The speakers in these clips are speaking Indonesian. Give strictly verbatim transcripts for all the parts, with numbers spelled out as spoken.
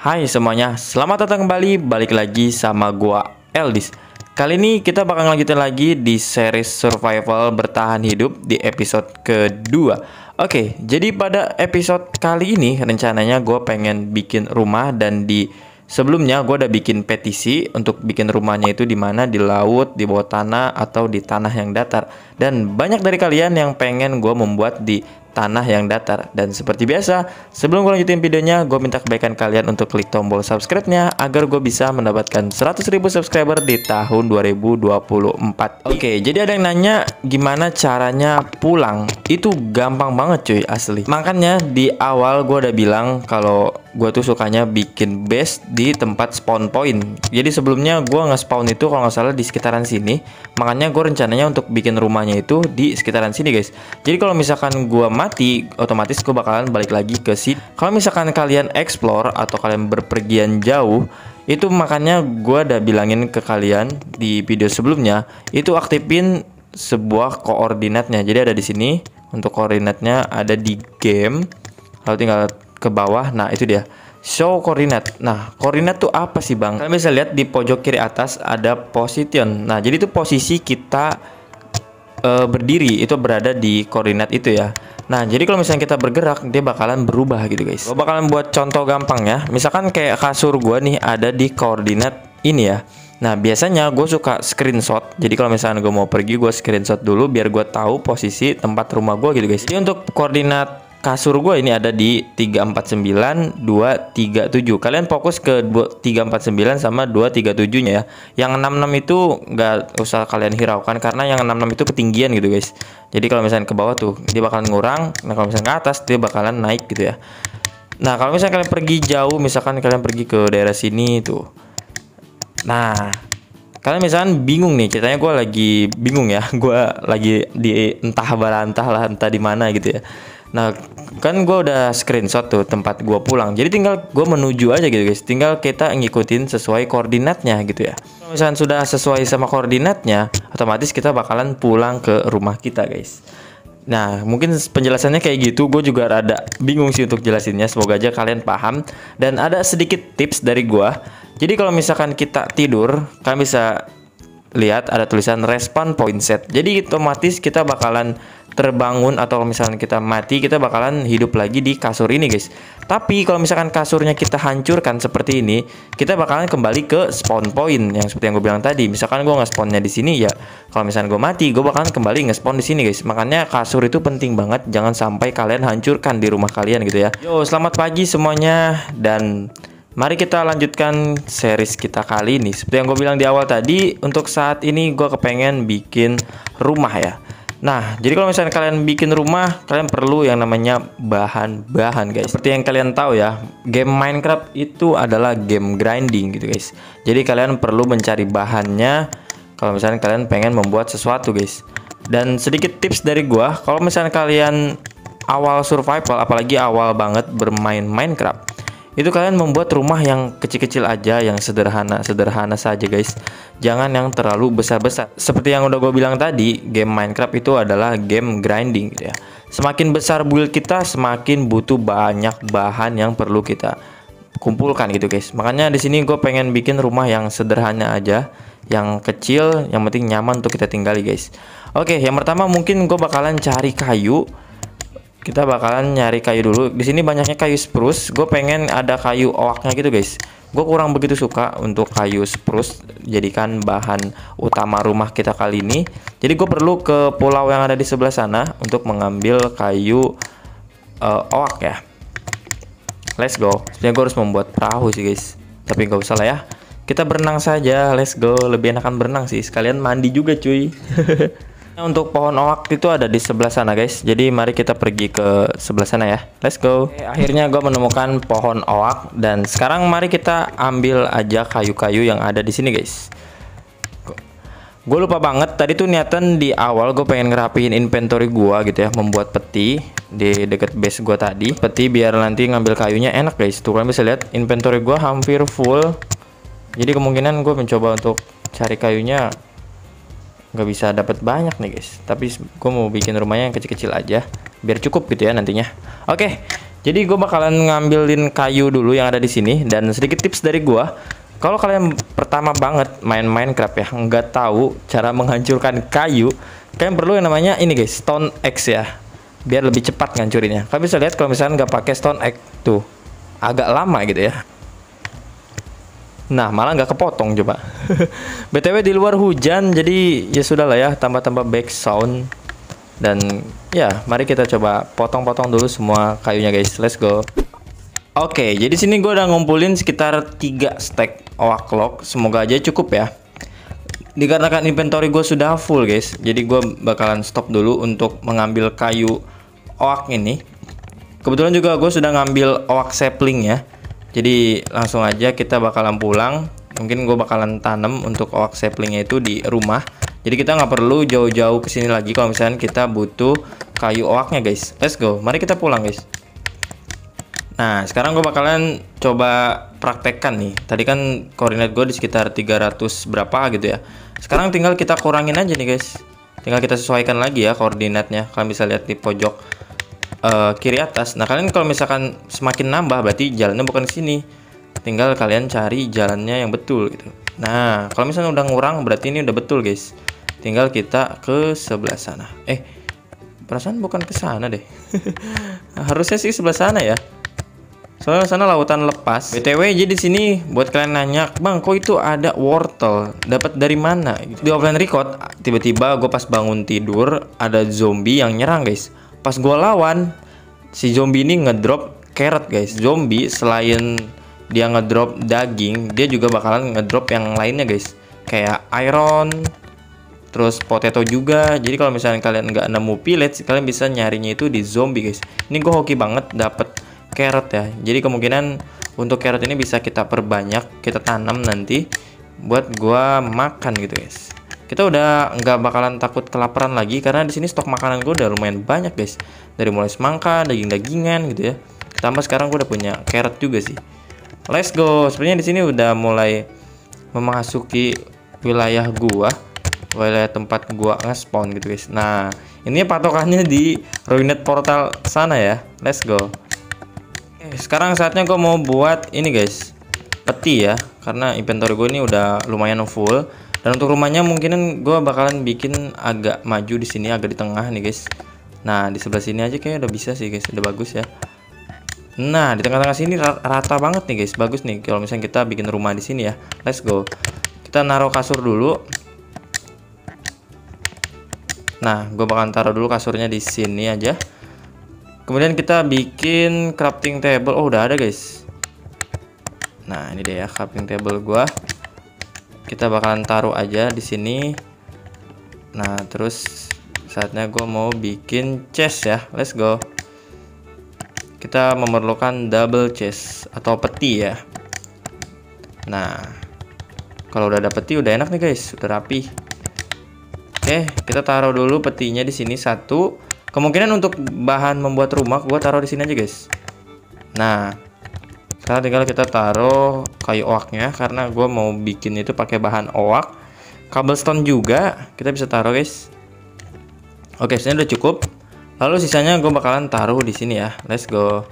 Hai semuanya, selamat datang kembali, balik lagi sama gua Eldis. Kali ini kita bakal lanjutin lagi di series survival bertahan hidup di episode kedua. Oke, jadi pada episode kali ini rencananya gua pengen bikin rumah, dan di sebelumnya gua udah bikin petisi untuk bikin rumahnya itu di mana, di laut, di bawah tanah, atau di tanah yang datar. Dan banyak dari kalian yang pengen gua membuat di tanah yang datar. Dan seperti biasa, sebelum gue lanjutin videonya, gue minta kebaikan kalian untuk klik tombol subscribe-nya agar gue bisa mendapatkan seratus ribu subscriber di tahun dua ribu dua puluh empat. Oke, jadi ada yang nanya gimana caranya pulang. Itu gampang banget cuy, asli. Makanya di awal gue udah bilang kalau gue tuh sukanya bikin base di tempat spawn point. Jadi sebelumnya gue nge-spawn itu kalau nggak salah di sekitaran sini. Makanya gue rencananya untuk bikin rumahnya itu di sekitaran sini guys. Jadi kalau misalkan gue mati, otomatis gue bakalan balik lagi ke sini. Kalau misalkan kalian explore atau kalian berpergian jauh, itu makanya gue udah bilangin ke kalian di video sebelumnya, itu aktifin sebuah koordinatnya. Jadi ada di sini untuk koordinatnya, ada di game, lalu tinggal ke bawah. Nah itu dia, show koordinat. Nah koordinat tuh apa sih bang? Kalian bisa lihat di pojok kiri atas ada position. Nah jadi itu posisi kita uh, berdiri itu berada di koordinat itu ya. Nah jadi kalau misalnya kita bergerak, dia bakalan berubah gitu guys. Gue bakalan buat contoh gampang ya. Misalkan kayak kasur gue nih ada di koordinat ini ya. Nah biasanya gue suka screenshot. Jadi kalau misalnya gue mau pergi, gue screenshot dulu biar gue tahu posisi tempat rumah gue gitu guys. Jadi untuk koordinat kasur gue ini ada di tiga empat sembilan dua tiga tujuh. Kalian fokus ke tiga empat sembilan sama dua tiga tujuh nya ya. Yang enam enam itu nggak usah kalian hiraukan, karena yang enam enam itu ketinggian gitu guys. Jadi kalau misalnya ke bawah tuh dia bakalan ngurang, nah kalau misalnya ke atas dia bakalan naik gitu ya. Nah kalau misalnya kalian pergi jauh, misalkan kalian pergi ke daerah sini tuh, nah kalian misalkan bingung nih, ceritanya gue lagi bingung ya, gue lagi di entah barantah lah, entah di mana gitu ya. Nah kan gue udah screenshot tuh tempat gue pulang, jadi tinggal gue menuju aja gitu guys. Tinggal kita ngikutin sesuai koordinatnya gitu ya. Kalau misalnya sudah sesuai sama koordinatnya, otomatis kita bakalan pulang ke rumah kita guys. Nah mungkin penjelasannya kayak gitu, gue juga rada bingung sih untuk jelasinnya. Semoga aja kalian paham. Dan ada sedikit tips dari gue. Jadi kalau misalkan kita tidur, kalian bisa lihat ada tulisan respawn point set. Jadi otomatis kita bakalan terbangun, atau kalau misalkan kita mati, kita bakalan hidup lagi di kasur ini guys. Tapi kalau misalkan kasurnya kita hancurkan seperti ini, kita bakalan kembali ke spawn point yang seperti yang gue bilang tadi. Misalkan gue nge-spawnnya di sini ya, kalau misalkan gue mati, gue bakalan kembali nge-spawn di sini guys. Makanya kasur itu penting banget, jangan sampai kalian hancurkan di rumah kalian gitu ya. Yo, selamat pagi semuanya, dan mari kita lanjutkan series kita kali ini. Seperti yang gue bilang di awal tadi, untuk saat ini gue kepengen bikin rumah ya. Nah, jadi kalau misalnya kalian bikin rumah, kalian perlu yang namanya bahan-bahan guys. Seperti yang kalian tahu ya, game Minecraft itu adalah game grinding gitu guys. Jadi kalian perlu mencari bahannya kalau misalnya kalian pengen membuat sesuatu guys. Dan sedikit tips dari gua, kalau misalnya kalian awal survival, apalagi awal banget bermain Minecraft, itu kalian membuat rumah yang kecil-kecil aja, yang sederhana-sederhana saja guys. Jangan yang terlalu besar-besar. Seperti yang udah gue bilang tadi, game Minecraft itu adalah game grinding gitu ya. Semakin besar build kita, semakin butuh banyak bahan yang perlu kita kumpulkan gitu guys. Makanya di sini gue pengen bikin rumah yang sederhana aja, yang kecil, yang penting nyaman untuk kita tinggali guys. Oke, yang pertama mungkin gue bakalan cari kayu. Kita bakalan nyari kayu dulu. Di sini banyaknya kayu spruce. Gue pengen ada kayu oaknya gitu guys. Gue kurang begitu suka untuk kayu spruce jadikan bahan utama rumah kita kali ini. Jadi gue perlu ke pulau yang ada di sebelah sana untuk mengambil kayu uh, oak ya. Let's go. Sebenarnya gue harus membuat perahu sih guys, tapi nggak usah lah ya. Kita berenang saja. Let's go. Lebih enakan berenang sih. Sekalian mandi juga cuy. Untuk pohon oak itu ada di sebelah sana guys. Jadi mari kita pergi ke sebelah sana ya. Let's go. Oke, akhirnya gue menemukan pohon oak, dan sekarang mari kita ambil aja kayu-kayu yang ada di sini guys. Gue lupa banget tadi tuh niatan di awal gue pengen ngerapiin inventory gue gitu ya, membuat peti di deket base gue tadi. Peti biar nanti ngambil kayunya enak guys. Tuh kalian bisa lihat inventory gue hampir full. Jadi kemungkinan gue mencoba untuk cari kayunya nggak bisa dapat banyak nih guys, tapi gue mau bikin rumahnya yang kecil-kecil aja biar cukup gitu ya nantinya. Oke, Jadi gue bakalan ngambilin kayu dulu yang ada di sini. Dan sedikit tips dari gue, kalau kalian pertama banget main Minecraft ya, nggak tahu cara menghancurkan kayu, kalian perlu yang namanya ini guys, stone axe ya, biar lebih cepat ngancurinnya. Kalian bisa lihat kalau misalnya nggak pakai stone axe tuh, agak lama gitu ya. Nah, malah nggak kepotong coba. B T W di luar hujan, jadi ya sudah lah ya, tambah-tambah back sound. Dan ya, mari kita coba potong-potong dulu semua kayunya guys. Let's go. Oke, jadi sini gue udah ngumpulin sekitar tiga stack oak log. Semoga aja cukup ya. Dikarenakan inventory gue sudah full guys, jadi gue bakalan stop dulu untuk mengambil kayu oak ini. Kebetulan juga gue sudah ngambil oak sapling ya. Jadi langsung aja kita bakalan pulang. Mungkin gue bakalan tanam untuk oak saplingnya itu di rumah. Jadi kita nggak perlu jauh-jauh ke sini lagi kalau misalnya kita butuh kayu oaknya guys. Let's go. Mari kita pulang guys. Nah, sekarang gue bakalan coba praktekkan nih. Tadi kan koordinat gue di sekitar tiga ratus berapa gitu ya. Sekarang tinggal kita kurangin aja nih guys. Tinggal kita sesuaikan lagi ya koordinatnya. Kalian bisa lihat di pojok Uh, kiri atas. Nah, kalian kalau misalkan semakin nambah berarti jalannya bukan ke sini. Tinggal kalian cari jalannya yang betul gitu. Nah, kalau misalnya udah ngurang berarti ini udah betul guys. Tinggal kita ke sebelah sana. Eh, perasaan bukan ke sana deh. Harusnya sih sebelah sana ya. Soalnya sana lautan lepas. B T W jadi di sini buat kalian nanya, "Bang, kok itu ada wortel? Dapat dari mana?" Di offline record tiba-tiba gue pas bangun tidur ada zombie yang nyerang guys. Pas gue lawan, si zombie ini ngedrop carrot guys. Zombie selain dia ngedrop daging, dia juga bakalan ngedrop yang lainnya guys, kayak iron, terus potato juga. Jadi kalau misalnya kalian nggak nemu pillage, kalian bisa nyarinya itu di zombie guys. Ini gue hoki banget dapet carrot ya. Jadi kemungkinan untuk carrot ini bisa kita perbanyak, kita tanam nanti buat gue makan gitu guys. Kita udah nggak bakalan takut kelaparan lagi karena di sini stok makanan gue udah lumayan banyak guys. Dari mulai semangka, daging-dagingan gitu ya. Tambah sekarang gue udah punya carrot juga sih. Let's go. Sebenarnya di sini udah mulai memasuki wilayah gua, wilayah tempat gua nge-spawn gitu guys. Nah, ini patokannya di ruined portal sana ya. Let's go. Oke, sekarang saatnya gue mau buat ini guys, peti ya. Karena inventory gue ini udah lumayan full. Dan untuk rumahnya mungkin gue bakalan bikin agak maju di sini, agak di tengah nih guys. Nah, di sebelah sini aja kayaknya udah bisa sih guys, udah bagus ya. Nah, di tengah-tengah sini rata banget nih guys, bagus nih kalau misalnya kita bikin rumah di sini ya. Let's go. Kita naruh kasur dulu. Nah, gue bakalan taruh dulu kasurnya di sini aja. Kemudian kita bikin crafting table. Oh, udah ada guys. Nah, ini deh ya crafting table gue. Kita bakalan taruh aja di sini. Nah, terus saatnya gue mau bikin chest ya. Let's go. Kita memerlukan double chest atau peti ya. Nah, kalau udah ada peti udah enak nih guys, udah rapi. Oke, kita taruh dulu petinya di sini satu. Kemungkinan untuk bahan membuat rumah gue taruh di sini aja guys. Nah, sekarang tinggal kita taruh kayu oaknya karena gue mau bikin itu pakai bahan oak. Cobblestone juga kita bisa taruh guys. Oke, sini udah cukup. Lalu sisanya gue bakalan taruh di sini ya. Let's go.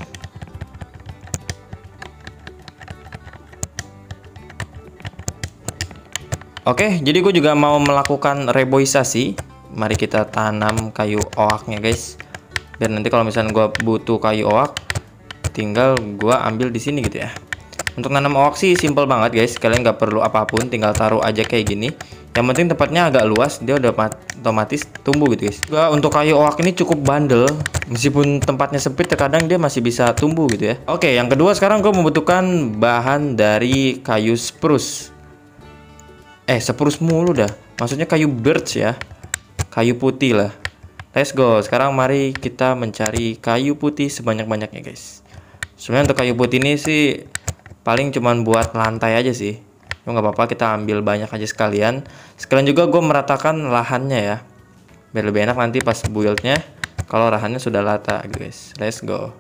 Oke, jadi gue juga mau melakukan reboisasi. Mari kita tanam kayu oaknya guys. Biar nanti kalau misalnya gue butuh kayu oak, tinggal gua ambil di sini gitu ya. Untuk nanam oak sih simple banget guys. Kalian nggak perlu apapun, tinggal taruh aja kayak gini. Yang penting tempatnya agak luas, dia udah otomatis tumbuh gitu guys. Juga untuk kayu oak ini cukup bandel. Meskipun tempatnya sempit, terkadang dia masih bisa tumbuh gitu ya. Oke, yang kedua sekarang gue membutuhkan bahan dari kayu spruce. Eh, spruce mulu dah. Maksudnya kayu birch ya. Kayu putih lah. Let's go. Sekarang mari kita mencari kayu putih sebanyak-banyaknya guys. Sebenarnya untuk kayu putih ini sih paling cuman buat lantai aja sih. Cuma nggak apa-apa, kita ambil banyak aja sekalian. Sekalian juga gue meratakan lahannya ya, biar lebih enak nanti pas buildnya kalau lahannya sudah rata guys. Let's go.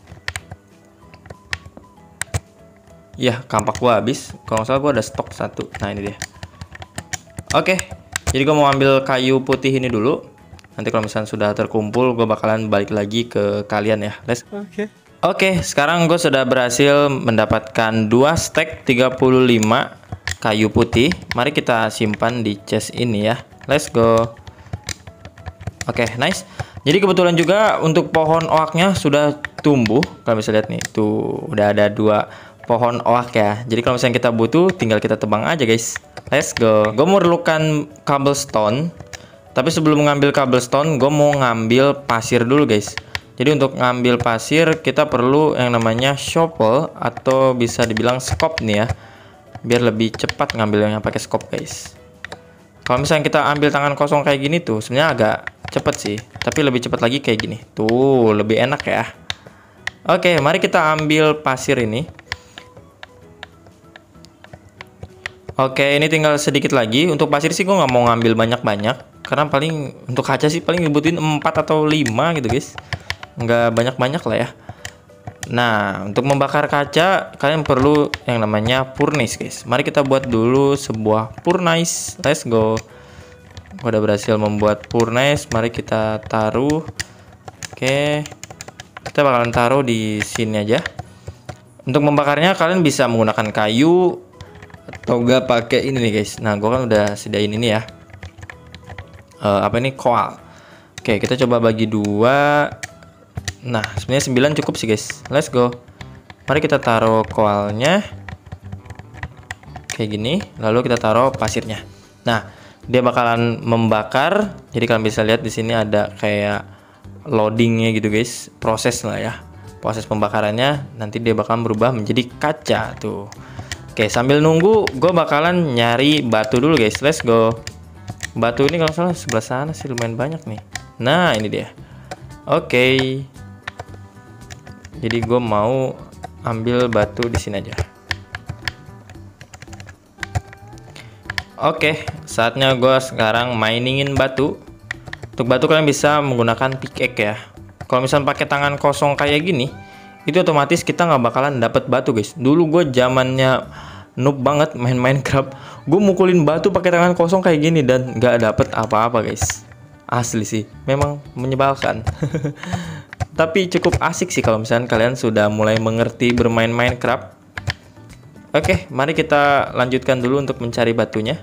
Ya, kampak gue habis. Kalau nggak salah gue ada stok satu. Nah, ini dia. Oke, jadi gue mau ambil kayu putih ini dulu. Nanti kalau misalnya sudah terkumpul, gue bakalan balik lagi ke kalian ya. Let's. Oke. Oke, sekarang gue sudah berhasil mendapatkan dua stack tiga puluh lima kayu putih. Mari kita simpan di chest ini ya. Let's go. Oke, nice. Jadi kebetulan juga untuk pohon oaknya sudah tumbuh. Kalau bisa lihat nih, tuh udah ada dua pohon oak ya. Jadi kalau misalnya kita butuh, tinggal kita tebang aja guys. Let's go. Gue mau memerlukan cobblestone. Tapi sebelum ngambil cobblestone, gue mau ngambil pasir dulu guys. Jadi untuk ngambil pasir kita perlu yang namanya shovel atau bisa dibilang scope nih ya. Biar lebih cepat ngambilnya pakai scope guys. Kalau misalnya kita ambil tangan kosong kayak gini tuh sebenarnya agak cepet sih, tapi lebih cepat lagi kayak gini. Tuh, lebih enak ya. Oke, mari kita ambil pasir ini. Oke, ini tinggal sedikit lagi. Untuk pasir sih gue nggak mau ngambil banyak-banyak, karena paling untuk kaca sih paling ngebutuhin empat atau lima gitu guys. Nggak banyak-banyak lah ya. Nah, untuk membakar kaca kalian perlu yang namanya furnace guys. Mari kita buat dulu sebuah furnace. Let's go. Gua udah berhasil membuat furnace. Mari kita taruh. Oke. Kita bakalan taruh di sini aja. Untuk membakarnya kalian bisa menggunakan kayu atau enggak pakai ini nih guys. Nah, gua kan udah sediain ini ya. Uh, apa ini? Coal. Oke, kita coba bagi dua. Nah, sebenarnya sembilan cukup sih guys. Let's go. Mari kita taruh koalnya kayak gini, lalu kita taruh pasirnya. Nah, dia bakalan membakar. Jadi kalian bisa lihat di sini ada kayak loadingnya gitu guys. Proses lah ya. Proses pembakarannya nanti dia bakalan berubah menjadi kaca tuh. Oke, sambil nunggu gue bakalan nyari batu dulu guys. Let's go. Batu ini kalau salah sebelah sana sih lumayan banyak nih. Nah, ini dia. Oke. Jadi gue mau ambil batu di sini aja. Oke, saatnya gue sekarang miningin batu. Untuk batu kalian bisa menggunakan pickaxe ya. Kalau misalnya pakai tangan kosong kayak gini, itu otomatis kita nggak bakalan dapet batu guys. Dulu gue zamannya noob banget main Minecraft, gue mukulin batu pakai tangan kosong kayak gini dan nggak dapet apa-apa guys. Asli sih, memang menyebalkan. Tapi cukup asik sih kalau misalnya kalian sudah mulai mengerti bermain Minecraft. Oke, mari kita lanjutkan dulu untuk mencari batunya.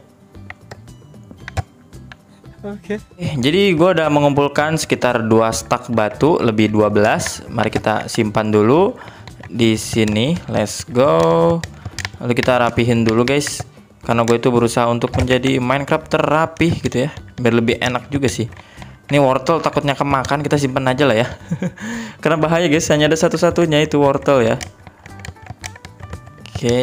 Oke. Eh, jadi gue udah mengumpulkan sekitar dua stack batu, lebih dua belas. Mari kita simpan dulu di sini. Let's go. Lalu kita rapihin dulu guys. Karena gue itu berusaha untuk menjadi Minecraft terapih gitu ya. Biar lebih enak juga sih. Ini wortel takutnya kemakan, kita simpan aja lah ya. Karena bahaya guys, hanya ada satu-satunya itu wortel ya. Oke.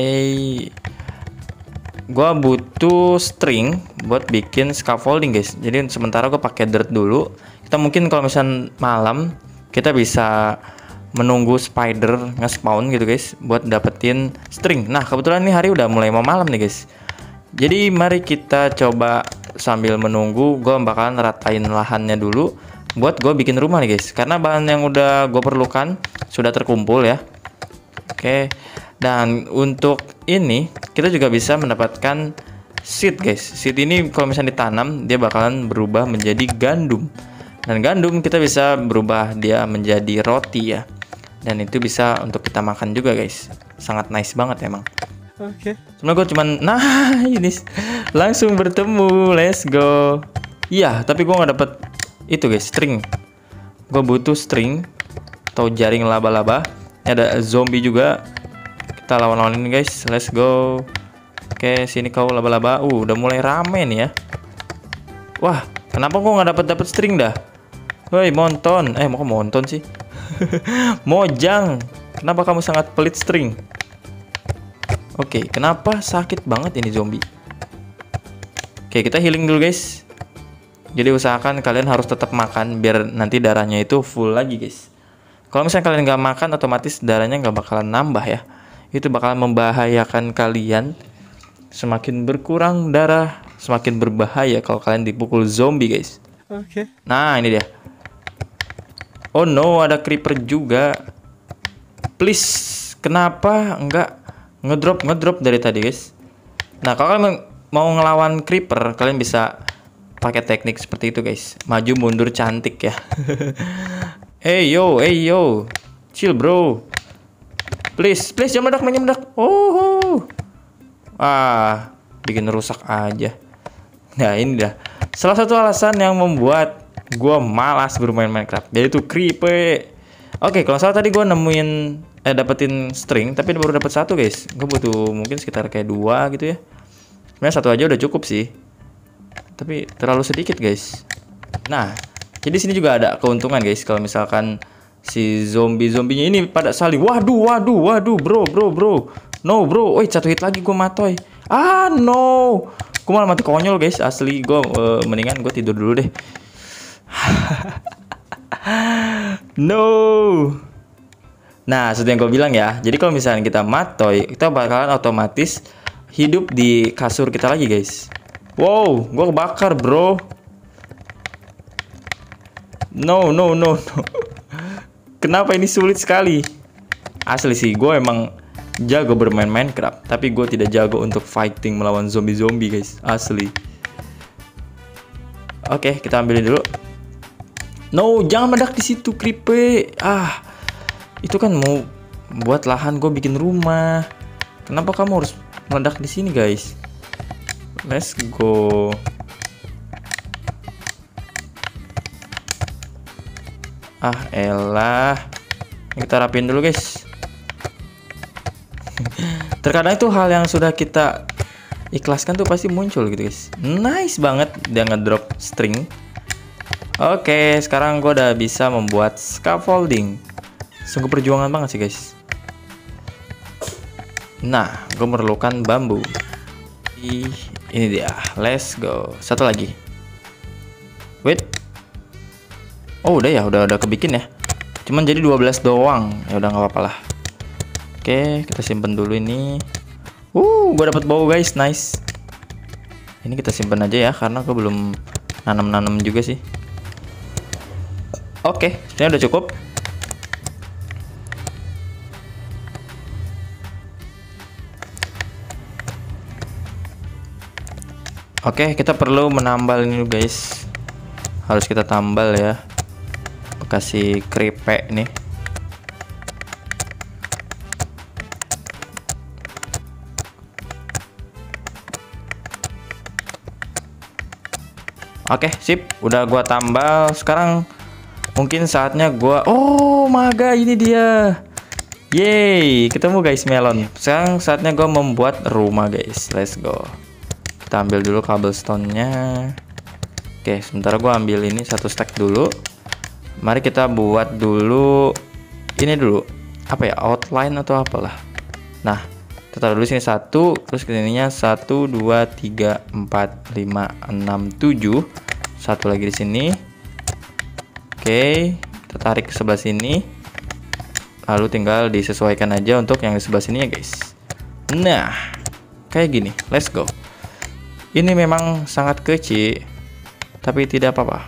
Gua butuh string buat bikin scaffolding guys. Jadi sementara gue pakai dirt dulu. Kita mungkin kalau misalnya malam kita bisa menunggu spider nge-spawn gitu guys buat dapetin string. Nah, kebetulan ini hari udah mulai mau malam nih guys. Jadi mari kita coba sambil menunggu, gue bakalan ratain lahannya dulu buat gue bikin rumah nih guys. Karena bahan yang udah gue perlukan sudah terkumpul ya. Oke. Dan untuk ini kita juga bisa mendapatkan seed guys. Seed ini kalau misalnya ditanam dia bakalan berubah menjadi gandum. Dan gandum kita bisa berubah dia menjadi roti ya. Dan itu bisa untuk kita makan juga guys. Sangat nice banget emang. Oke. Okay. Sebenarnya gue cuman, nah ini langsung bertemu, let's go. Iya, tapi gue nggak dapet itu guys, string. Gue butuh string atau jaring laba-laba. Ini ada zombie juga. Kita lawan-lawan ini guys, let's go. Oke, sini kau laba-laba. Uh, udah mulai rame nih ya. Wah, kenapa gue nggak dapet dapet string dah? Woi, monton. Eh, mau ke monton sih? Mojang. Kenapa kamu sangat pelit string? Oke, kenapa sakit banget ini zombie? Oke, kita healing dulu guys. Jadi usahakan kalian harus tetap makan biar nanti darahnya itu full lagi guys. Kalau misalnya kalian nggak makan, otomatis darahnya nggak bakalan nambah ya. Itu bakalan membahayakan kalian. Semakin berkurang darah, semakin berbahaya kalau kalian dipukul zombie guys. Oke. Nah, ini dia. Oh no, ada creeper juga. Please, kenapa nggak ngedrop ngedrop dari tadi guys? Nah, kalau kalian mau ngelawan creeper, kalian bisa pakai teknik seperti itu guys. Maju mundur cantik ya. Hey yo, hey yo. Chill bro. Please, please jangan meledak, jangan meledak. Oh. Ah, bikin rusak aja. Nah, ini dah salah satu alasan yang membuat gua malas bermain Minecraft, yaitu creeper. Oke, kalau salah tadi gua nemuin eh dapetin string, tapi baru dapat satu, guys. Gue butuh mungkin sekitar kayak dua gitu ya. Sebenarnya satu aja udah cukup sih. Tapi terlalu sedikit, guys. Nah, jadi sini juga ada keuntungan, guys. Kalau misalkan si zombie-zombinya ini pada saling, waduh, waduh, waduh, bro, bro, bro. No, bro. Woi, satu hit lagi gue matoy. Ah, no. Gue malah mati konyol, guys. Asli, gue uh, mendingan gue tidur dulu deh. No. Nah, seperti yang gue bilang ya. Jadi kalau misalnya kita matoy, kita bakalan otomatis hidup di kasur kita lagi, guys. Wow, gue kebakar, bro. No, no, no, no. Kenapa ini sulit sekali? Asli sih, gue emang jago bermain Minecraft, tapi gue tidak jago untuk fighting melawan zombie-zombie, guys. Asli. Oke, kita ambilin dulu. No, jangan meledak di situ, creeper. Ah, itu kan mau buat lahan gue bikin rumah. Kenapa kamu harus meledak di sini, guys? Let's go. Ah, elah. Kita rapiin dulu, guys. Terkadang itu hal yang sudah kita ikhlaskan tuh pasti muncul gitu, guys. Nice banget dia ngedrop string. Oke, sekarang gue udah bisa membuat scaffolding. Sungguh perjuangan banget sih, guys. Nah, gue memerlukan bambu. Ih, ini dia. Let's go. Satu lagi. Wait. Oh, udah ya, udah udah kebikin ya. Cuman jadi dua belas doang. Ya udah nggak apa-apa lah. Oke, kita simpen dulu ini. Uh, gue dapat bau, guys. Nice. Ini kita simpen aja ya, karena gue belum nanam-nanam juga sih. Oke, ini udah cukup. Oke, kita perlu menambal ini, guys. Harus kita tambal ya. Kasih creeper nih. Oke, sip. Udah gua tambal. Sekarang mungkin saatnya gua oh maga, ini dia. Yeay, ketemu, guys, melon. Sekarang saatnya gua membuat rumah, guys. Let's go. Kita ambil dulu cobblestone-nya. Oke, sementara gua ambil ini satu stack dulu. Mari kita buat dulu ini dulu. Apa ya? Outline atau apalah. Nah, kita taruh dulu sini satu, terus ke sininya satu, dua, tiga, empat, lima, enam, tujuh. Satu lagi di sini. Oke, kita tarik ke sebelah sini. Lalu tinggal disesuaikan aja untuk yang di sebelah sini ya, guys. Nah, kayak gini. Let's go. Ini memang sangat kecil, tapi tidak apa-apa.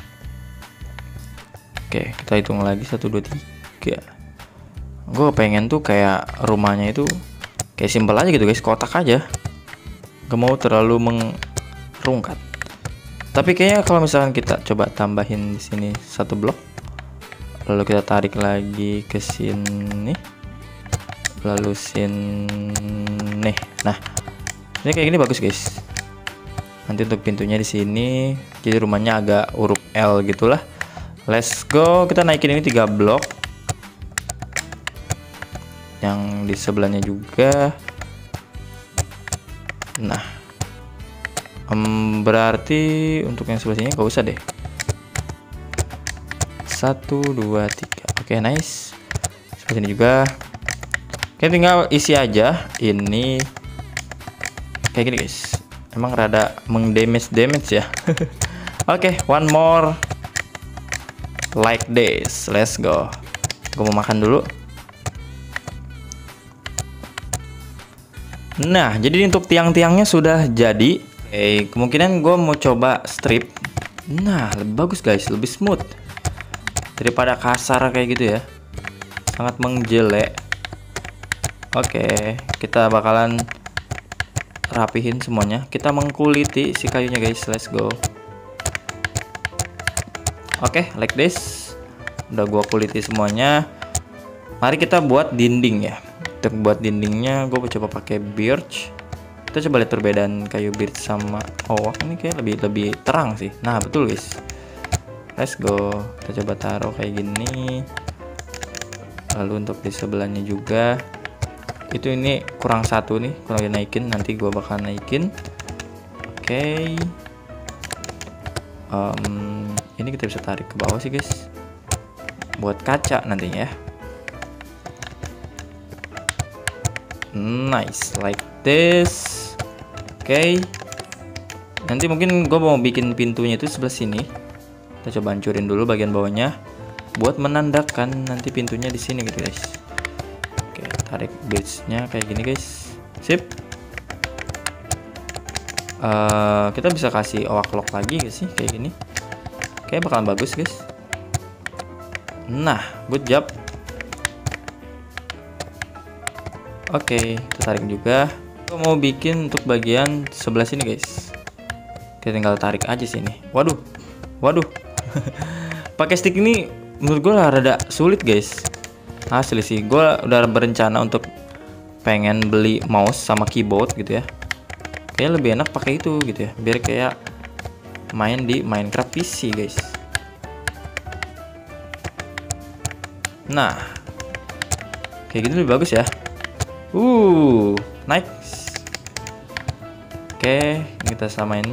Oke, kita hitung lagi satu, dua, tiga. Gue pengen tuh kayak rumahnya itu kayak simpel aja gitu, guys, kotak aja. Gak mau terlalu merungkat. Tapi kayaknya kalau misalkan kita coba tambahin di sini satu blok, lalu kita tarik lagi ke sini, lalu sini. Nah, ini kayak gini bagus, guys. Nanti untuk pintunya di sini, jadi rumahnya agak huruf L gitulah. Let's go, kita naikin ini tiga blok. Yang di sebelahnya juga. Nah, um, berarti untuk yang sebelah sini gak usah deh. Satu, dua, tiga. Oke, nice. Sebelah sini juga. Oke, tinggal isi aja. Ini kayak gini, guys. Emang rada meng-damage damage ya. Oke, one more. Like this, let's go. Gue mau makan dulu. Nah, jadi untuk tiang-tiangnya sudah jadi. Oke, kemungkinan gue mau coba strip. Nah, lebih bagus, guys, lebih smooth daripada kasar kayak gitu ya. Sangat menjelek. Oke, kita bakalan rapihin semuanya. Kita mengkuliti si kayunya, guys. Let's go. Oke, okay, like this. Udah gua kuliti semuanya. mari kita buat dinding ya. Untuk buat dindingnya gue coba pakai birch. Kita coba lihat perbedaan kayu birch sama oak. Ini kayak lebih lebih terang sih. Nah betul guys, let's go. Kita coba taruh kayak gini. Lalu untuk di sebelahnya juga itu, ini kurang satu nih, kurang dinaikin. Nanti gue bakal naikin. Oke, okay. um, ini kita bisa tarik ke bawah sih guys, buat kaca nantinya ya. Nice, like this. Oke, okay. Nanti mungkin gue mau bikin pintunya itu sebelah sini. Kita coba hancurin dulu bagian bawahnya buat menandakan nanti pintunya di sini gitu guys. Oke, okay, tarik base-nya kayak gini guys. Sip. Uh, kita bisa kasih oak lock lagi guys sih kayak gini. Kayak bakalan bagus guys. Nah, good job. Oke, okay, kita tarik juga. Kita mau bikin untuk bagian sebelah sini guys. Kita tinggal tarik aja sini. Waduh, waduh. Pakai stick ini menurut gue lah rada sulit guys. Asli sih, gue udah berencana untuk pengen beli mouse sama keyboard gitu ya. Kayaknya lebih enak pakai itu gitu ya, biar kayak main di Minecraft P C guys. Nah, kayak gitu lebih bagus ya. Uh, nice. Oke, kita samain.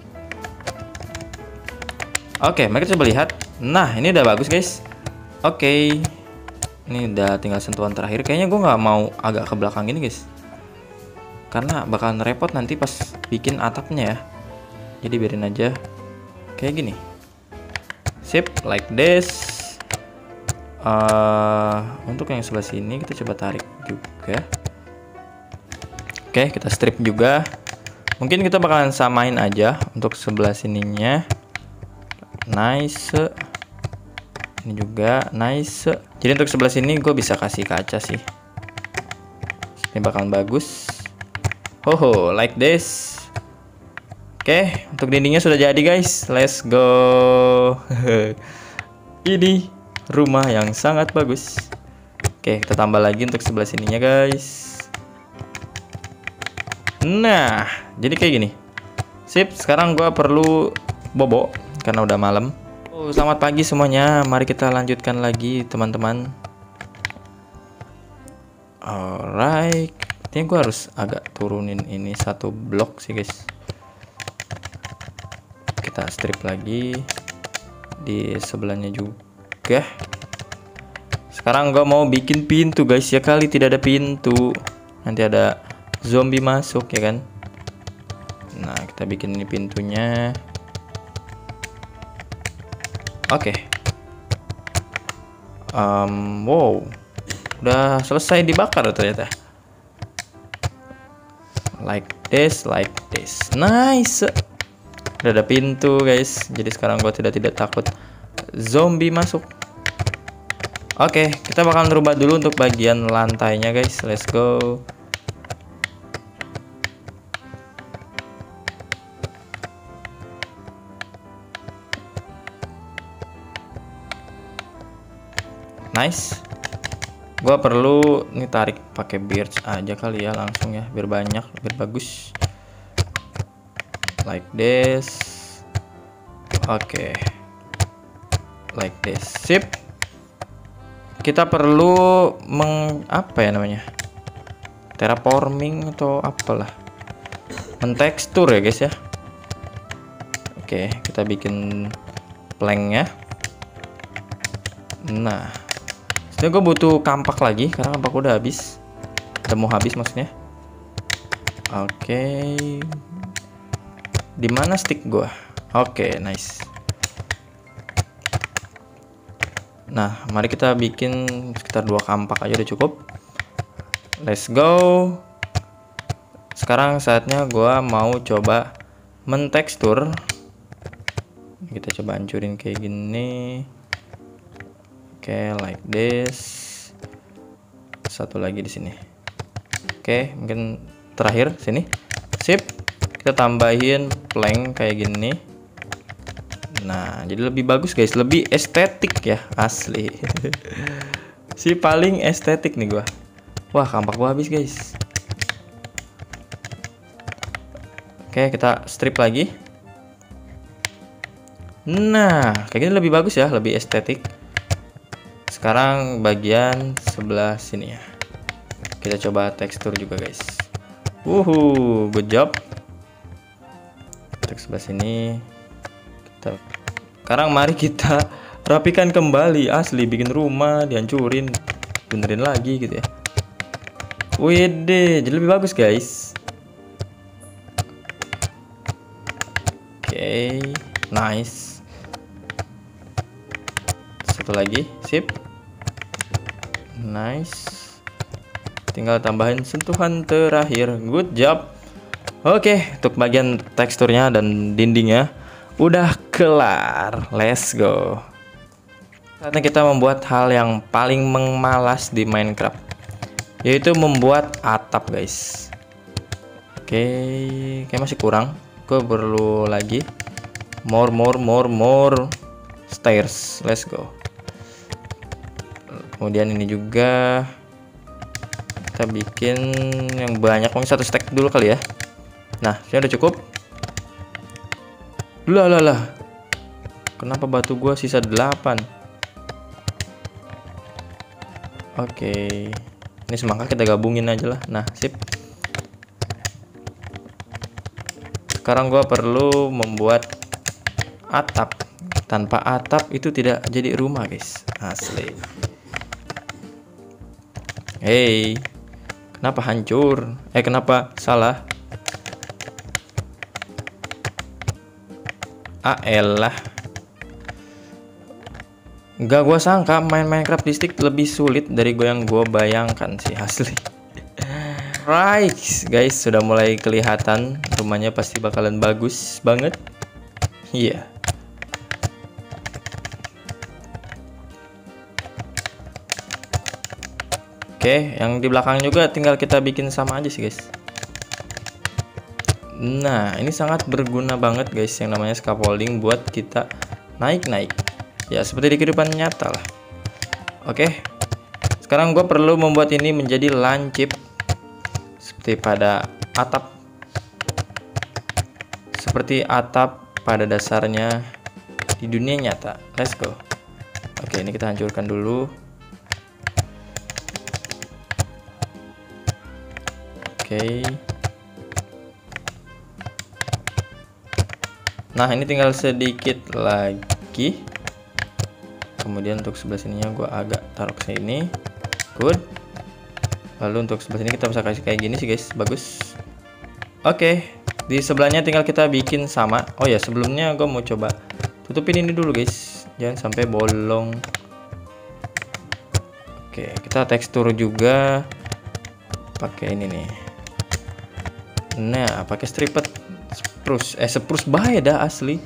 Oke, mari kita coba lihat. Nah, ini udah bagus guys. Oke, ini udah tinggal sentuhan terakhir. Kayaknya gue nggak mau agak ke belakang ini guys, karena bakalan repot nanti pas bikin atapnya ya. Jadi biarin aja kayak gini. Sip, like this. Uh, untuk yang sebelah sini kita coba tarik juga. Oke, kita strip juga. Mungkin kita bakalan samain aja untuk sebelah sininya. Nice. Ini juga nice. Jadi untuk sebelah sini gue bisa kasih kaca sih. Ini bakalan bagus. Hoho, like this. Oke, untuk dindingnya sudah jadi guys. Let's go. Ini rumah yang sangat bagus. Oke, kita tambah lagi untuk sebelah sininya guys. Nah, jadi kayak gini. Sip, sekarang gua perlu bobo karena udah malam. Oh, selamat pagi semuanya. Mari kita lanjutkan lagi teman-teman. Alright. Ini gua harus agak turunin ini satu blok sih guys. Kita strip lagi di sebelahnya juga. Sekarang gua mau bikin pintu guys, ya kali tidak ada pintu. Nanti ada zombie masuk ya kan. Nah, kita bikin ini pintunya. Oke. Okay. Um, wow, udah selesai dibakar ternyata. Like this, like this. Nice. Udah ada pintu guys. Jadi sekarang gue tidak tidak takut zombie masuk. Oke, okay, kita bakal merubah dulu untuk bagian lantainya guys. Let's go. Nice. Gua perlu nih tarik pakai birch aja kali ya langsung ya, biar banyak, biar bagus. Like this. Oke. Okay. Like this. Sip. Kita perlu meng apa ya namanya? Terraforming atau apalah. Mentekstur ya guys ya. Oke, okay, kita bikin planknya. Nah, sebenarnya gue butuh kampak lagi karena kampak udah habis. Udah mau habis maksudnya. Oke. Okay. Di mana stick gue? Oke, okay, nice. Nah, mari kita bikin sekitar dua kampak aja udah cukup. Let's go. Sekarang saatnya gue mau coba mentekstur. Kita coba hancurin kayak gini. Oke, okay, like this. Satu lagi di sini. Oke, okay, mungkin terakhir sini. Sip. Kita tambahin plank kayak gini. Nah, jadi lebih bagus guys, lebih estetik ya, asli. Si paling estetik nih gua. Wah, kampak gua habis, guys. Oke, kita strip lagi. Nah, kayak gini lebih bagus ya, lebih estetik. Sekarang bagian sebelah sini ya. Kita coba tekstur juga, guys. Wuhu, good job. Untuk sebelah sini. Kita... Sekarang mari kita rapikan kembali. Asli bikin rumah dihancurin, benerin lagi gitu ya. Wede, jadi lebih bagus, guys. Oke, okay, nice. Satu lagi, sip. Nice. Tinggal tambahin sentuhan terakhir. Good job. Oke, okay, untuk bagian teksturnya dan dindingnya udah kelar. Let's go. Saatnya kita membuat hal yang paling memalas di Minecraft, yaitu membuat atap, guys. Oke, kayak masih kurang. Gue perlu lagi more more more more stairs. Let's go. Kemudian ini juga kita bikin yang banyak, mungkin satu stack dulu kali ya. Nah, ini udah cukup. Lah lah lah. Kenapa batu gua sisa delapan? Oke. Ini semangka kita gabungin aja lah. Nah, sip. Sekarang gua perlu membuat atap. Tanpa atap itu tidak jadi rumah, guys. Asli. Hey. Kenapa hancur? Eh, kenapa salah? Ah elah. Gak gua sangka main Minecraft di stick lebih sulit dari gue yang gue bayangkan sih, asli. Right guys, sudah mulai kelihatan. Rumahnya pasti bakalan bagus banget. Iya. Yeah. Oke, yang di belakang juga tinggal kita bikin sama aja sih, guys. Nah, ini sangat berguna banget, guys, yang namanya scaffolding buat kita naik-naik. Ya, seperti di kehidupan nyata lah. Oke. Sekarang gue perlu membuat ini menjadi lancip seperti pada atap. Seperti atap pada dasarnya di dunia nyata. Let's go. Oke, ini kita hancurkan dulu. Oke. Nah, ini tinggal sedikit lagi. Kemudian untuk sebelah sininya gue agak taruh ke sini. Good. Lalu untuk sebelah sini kita bisa kasih kayak gini sih, guys. Bagus. Oke. Di sebelahnya tinggal kita bikin sama. Oh ya, sebelumnya gue mau coba tutupin ini dulu, guys. Jangan sampai bolong. Oke, kita tekstur juga pakai ini nih. Nah, pakai striped spruce. Eh, spruce bahaya dah asli.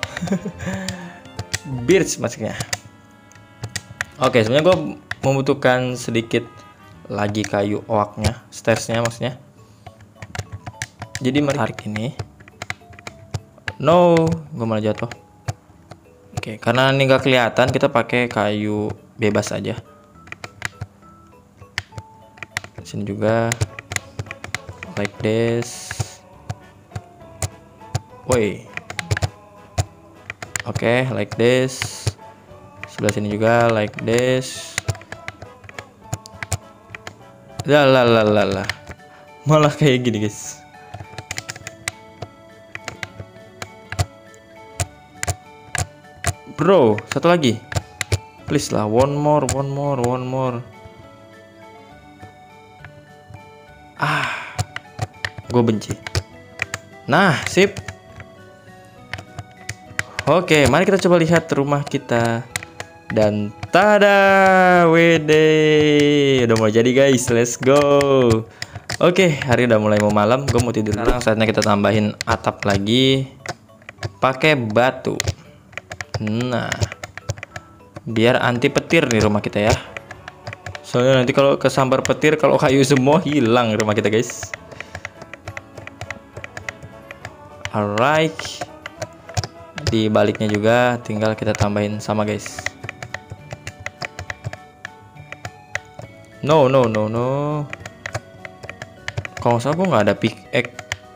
Birch maksudnya. Oke, sebenarnya gue membutuhkan sedikit lagi kayu oaknya, stairsnya maksudnya. Jadi mari tarik ini. No, gue malah jatuh. Oke, karena ini nggak kelihatan, kita pakai kayu bebas aja. Sini juga like this. Woi. Oke, like this. Sebelah sini juga like this. Lah lah lah lah lah. Malah kayak gini, guys. Bro, satu lagi. Please lah, one more, one more, one more. Ah. Gue benci. Nah, sip. Oke, mari kita coba lihat rumah kita. Dan tada, wede, udah mau jadi, guys. Let's go. Oke, hari udah mulai mau malam. Gue mau tidur. Sekarang saatnya kita tambahin atap lagi. Pakai batu. Nah, biar anti petir nih rumah kita ya. Soalnya nanti kalau kesambar petir, kalau kayu semua hilang rumah kita, guys. Alright. Di baliknya juga tinggal kita tambahin sama, guys. No, no, no, no. Kalau nggak salah gue nggak ada pickaxe.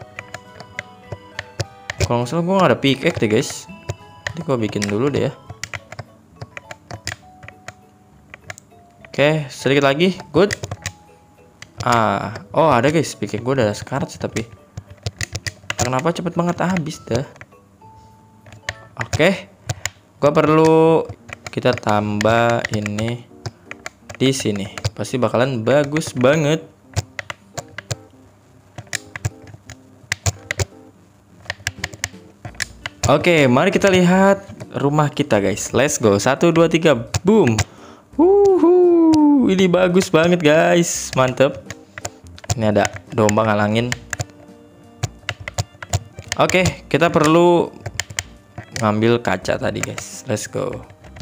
Kalau nggak salah gue nggak ada pickaxe deh guys. Jadi gue bikin dulu deh ya. Oke, sedikit lagi. Good. Ah, oh ada guys. Pickaxe gue udah sekarat sih tapi. Kenapa cepet banget habis dah. Oke. Gue perlu kita tambah ini di sini. Pasti bakalan bagus banget. Oke, mari kita lihat rumah kita guys. Let's go. Satu, dua, tiga, boom. Wuhu, ini bagus banget guys. Mantep. Ini ada domba ngalangin. Oke, kita perlu ngambil kaca tadi guys. Let's go.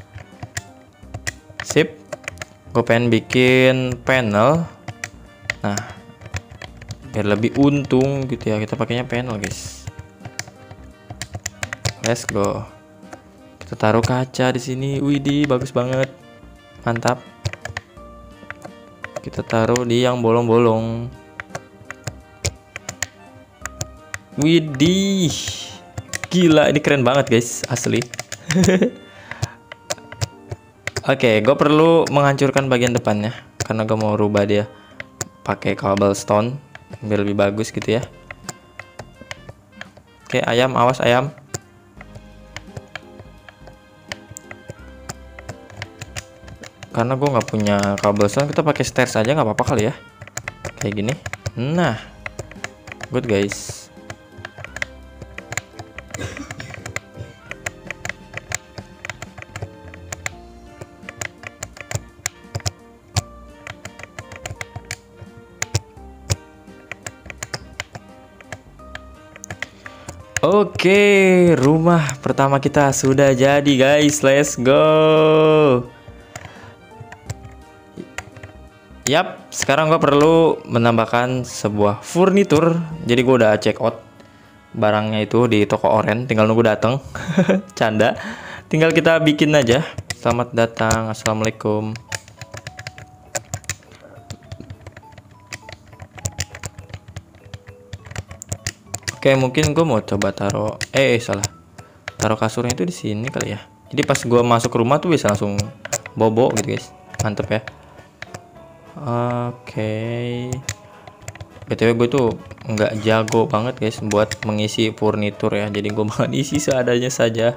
Sip. Gue pengen bikin panel. Nah, biar lebih untung gitu ya. Kita pakainya panel guys. Let's go. Kita taruh kaca di sini. Widih, bagus banget. Mantap. Kita taruh di yang bolong-bolong. Widih. Gila, ini keren banget guys, asli. Oke, gue perlu menghancurkan bagian depannya karena gue mau rubah dia pakai cobblestone biar lebih bagus gitu ya. Oke, ayam, awas ayam. Karena gue nggak punya cobblestone, kita pakai stairs aja nggak apa-apa kali ya, kayak gini. Nah, good guys. Oke, rumah pertama kita sudah jadi guys. Let's go. Yap, sekarang gue perlu menambahkan sebuah furnitur. Jadi gue udah check out barangnya itu di toko oren, tinggal nunggu dateng. Canda. Tinggal kita bikin aja. Selamat datang, assalamualaikum. Oke, mungkin gue mau coba taruh. Eh, eh salah. Taruh kasurnya itu di sini kali ya. Jadi pas gue masuk rumah tuh bisa langsung bobo gitu guys. Mantep ya. Oke, okay. B T W gue tuh nggak jago banget guys buat mengisi furnitur ya, jadi gue bakal isi seadanya saja.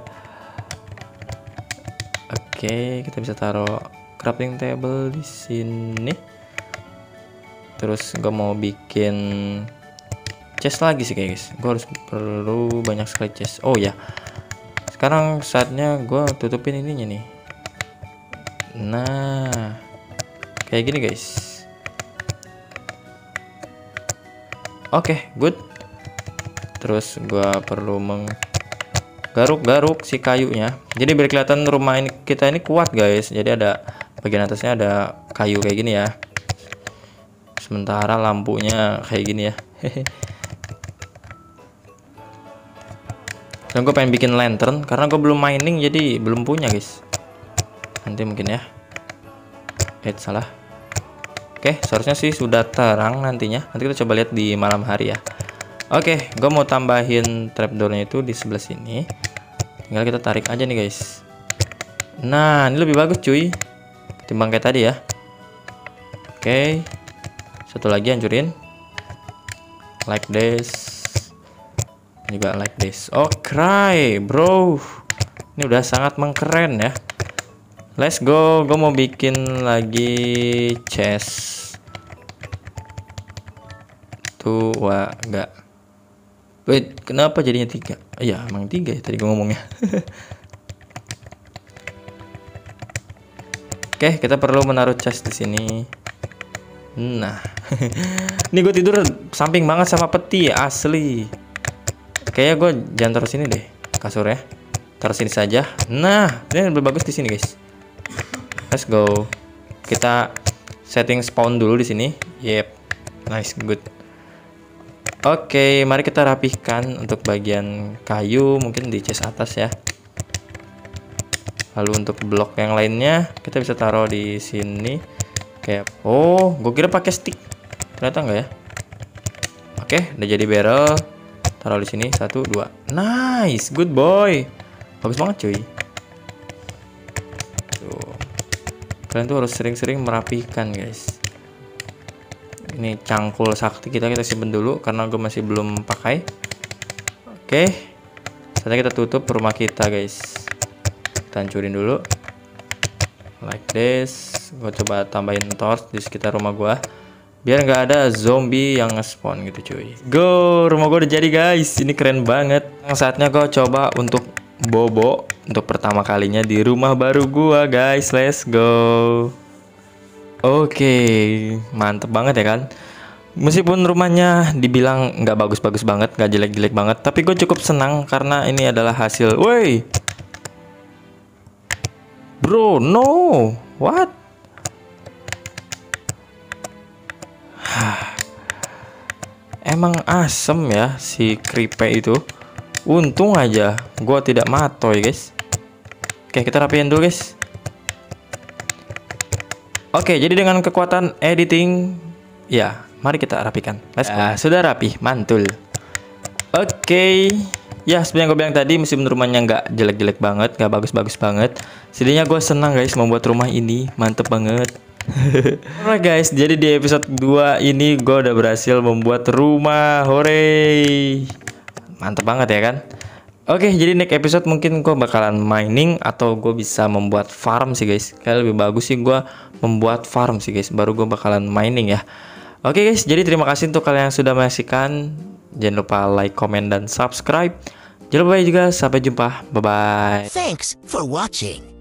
Oke, okay, kita bisa taruh crafting table di sini. Terus gue mau bikin chest lagi sih guys. Gue harus perlu banyak sekali chest. Oh ya, sekarang saatnya gue tutupin ininya nih. Nah, kayak gini guys. Oke, okay, good. Terus gua perlu menggaruk-garuk si kayunya. Jadi biar kelihatan rumah ini kita ini kuat guys. Jadi ada bagian atasnya ada kayu kayak gini ya. Sementara lampunya kayak gini ya. Dan gue pengen bikin lantern karena gue belum mining jadi belum punya guys. Nanti mungkin ya. Eh salah. Oke, seharusnya sih sudah terang nantinya. Nanti kita coba lihat di malam hari ya. Oke, gue mau tambahin trapdoornya itu di sebelah sini. Tinggal kita tarik aja nih guys. Nah, ini lebih bagus cuy, ketimbang kayak tadi ya. Oke, satu lagi hancurin. Like this. Juga like this. Oke, bro. Ini udah sangat mengkeren ya. Let's go, gue mau bikin lagi chest. Tuh, wah, enggak. Wait, kenapa jadinya tiga? Iya, emang tiga ya tadi gue ngomongnya. Oke, kita perlu menaruh chest di sini. Nah, ini gue tidur samping banget sama peti, asli. Kayaknya gue jangan taruh sini deh, kasurnya. Taruh sini saja. Nah, ini lebih bagus di sini guys. Let's go. Kita setting spawn dulu di sini. Yep. Nice, good. Oke, mari kita rapihkan untuk bagian kayu mungkin di chest atas ya. Lalu untuk blok yang lainnya kita bisa taruh di sini. Kayak, oh, gue kira pakai stick. Ternyata enggak ya. Oke, udah jadi barrel. Taruh di sini, satu, dua. Nice, good boy. Bagus banget cuy. Tuh. Kalian tuh harus sering-sering merapikan guys. Ini cangkul sakti kita kita simpen dulu karena gue masih belum pakai. Oke, saatnya kita tutup rumah kita guys. Kita hancurin dulu. Like this. Gue coba tambahin torch di sekitar rumah gue, biar nggak ada zombie yang nge-spawn gitu cuy. Go, rumah gue udah jadi guys. Ini keren banget. Saatnya gue coba untuk bobo untuk pertama kalinya di rumah baru gue guys. Let's go. Oke, mantep banget ya kan. Meskipun rumahnya dibilang nggak bagus-bagus banget, nggak jelek-jelek banget, tapi gue cukup senang karena ini adalah hasil. Woi, bro, no, what? Emang asem ya si kripe itu. Untung aja gue tidak matoy guys. Oke, kita rapiin dulu guys. Oke, jadi dengan kekuatan editing, ya, mari kita rapikan. Let's go. Uh, sudah rapi, mantul. Oke, ya seperti yang gue bilang tadi, meskipun rumahnya nggak jelek-jelek banget, nggak bagus-bagus banget, setidaknya gue senang guys membuat rumah ini, mantep banget. Alright guys, jadi di episode dua ini gue udah berhasil membuat rumah, hore, mantep banget ya kan. Oke, jadi next episode mungkin gue bakalan mining atau gue bisa membuat farm sih guys. Kayak lebih bagus sih gue membuat farm sih guys, baru gue bakalan mining ya. Oke guys, jadi terima kasih untuk kalian yang sudah menyaksikan. Jangan lupa like, comment, dan subscribe. Jangan lupa juga, sampai jumpa, bye bye. Thanks for watching.